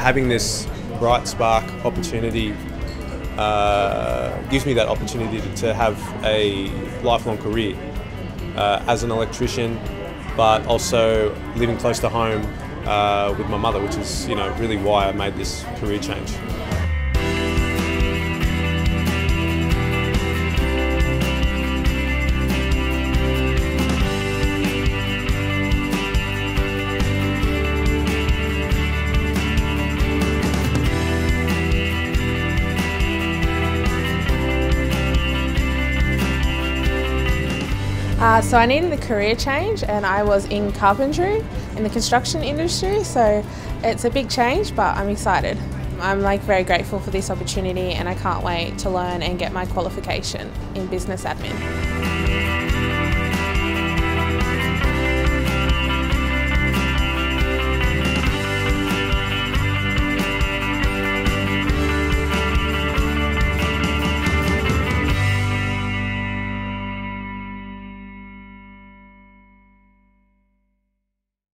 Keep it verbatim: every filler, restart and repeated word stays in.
having this bright spark opportunity uh, gives me that opportunity to, to have a lifelong career uh, as an electrician, but also living close to home uh, with my mother, which is, you know, really why I made this career change. Uh, so I needed a career change, and I was in carpentry in the construction industry, so it's a big change, but I'm excited. I'm like very grateful for this opportunity, and I can't wait to learn and get my qualification in business admin.